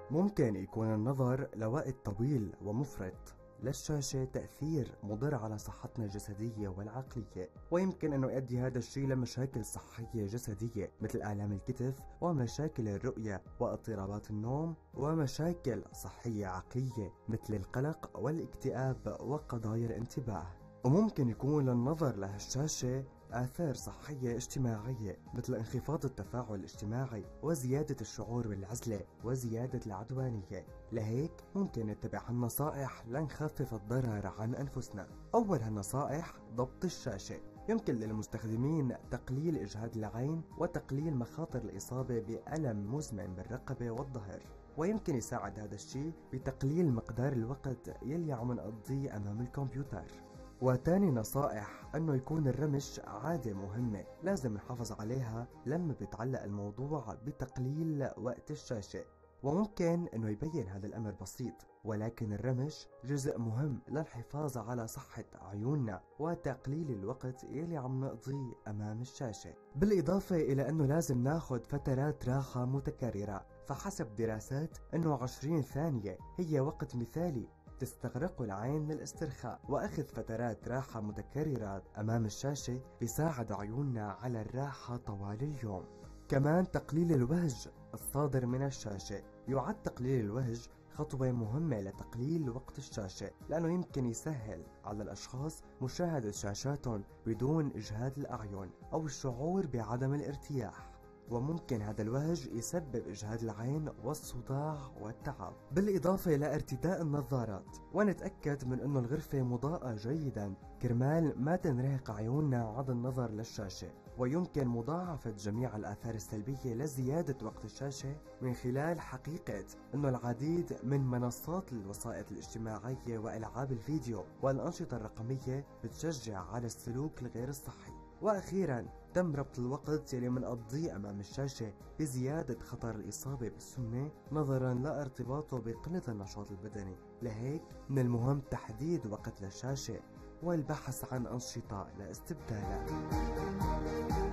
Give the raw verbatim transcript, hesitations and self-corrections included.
ممكن يكون النظر لوقت طويل ومفرط للشاشة تأثير مضر على صحتنا الجسدية والعقلية، ويمكن أنه يؤدي هذا الشيء لمشاكل صحية جسدية مثل آلام الكتف ومشاكل الرؤية واضطرابات النوم، ومشاكل صحية عقلية مثل القلق والاكتئاب وقضايا الانتباه. وممكن يكون للنظر لهالشاشة آثار صحية اجتماعية مثل انخفاض التفاعل الاجتماعي وزيادة الشعور بالعزلة وزيادة العدوانية. لهيك ممكن نتبع هالنصائح لنخفف الضرر عن أنفسنا. أول هالنصائح ضبط الشاشة. يمكن للمستخدمين تقليل إجهاد العين وتقليل مخاطر الإصابة بألم مزمن بالرقبة والظهر، ويمكن يساعد هذا الشيء بتقليل مقدار الوقت يلي عم نقضيه أمام الكمبيوتر. وتاني نصائح انه يكون الرمش عادة مهمة لازم نحافظ عليها لما بيتعلق الموضوع بتقليل وقت الشاشة. وممكن انه يبين هذا الامر بسيط، ولكن الرمش جزء مهم للحفاظ على صحة عيوننا وتقليل الوقت يلي عم نقضيه امام الشاشة. بالاضافة الى انه لازم ناخد فترات راحة متكررة، فحسب دراسات انه عشرين ثانية هي وقت مثالي تستغرق العين للاسترخاء، وأخذ فترات راحة متكررة أمام الشاشة بيساعد عيوننا على الراحة طوال اليوم. كمان تقليل الوهج الصادر من الشاشة. يعد تقليل الوهج خطوة مهمة لتقليل وقت الشاشة، لأنه يمكن يسهل على الأشخاص مشاهدة شاشاتهم بدون إجهاد الأعين أو الشعور بعدم الارتياح، وممكن هذا الوهج يسبب إجهاد العين والصداع والتعب، بالإضافة إلى ارتداء النظارات. ونتأكد من أنه الغرفة مضاءة جيدا كرمال ما تنرهق عيوننا عن النظر للشاشة. ويمكن مضاعفة جميع الآثار السلبية لزيادة وقت الشاشة من خلال حقيقة أنه العديد من منصات الوسائط الاجتماعية وألعاب الفيديو والأنشطة الرقمية بتشجع على السلوك الغير الصحي. وأخيرا تم ربط الوقت يلي منقضيه أمام الشاشة بزيادة خطر الإصابة بالسمنة نظرا لارتباطه بقلة النشاط البدني. لهيك من المهم تحديد وقت للشاشة والبحث عن أنشطة لاستبدالها.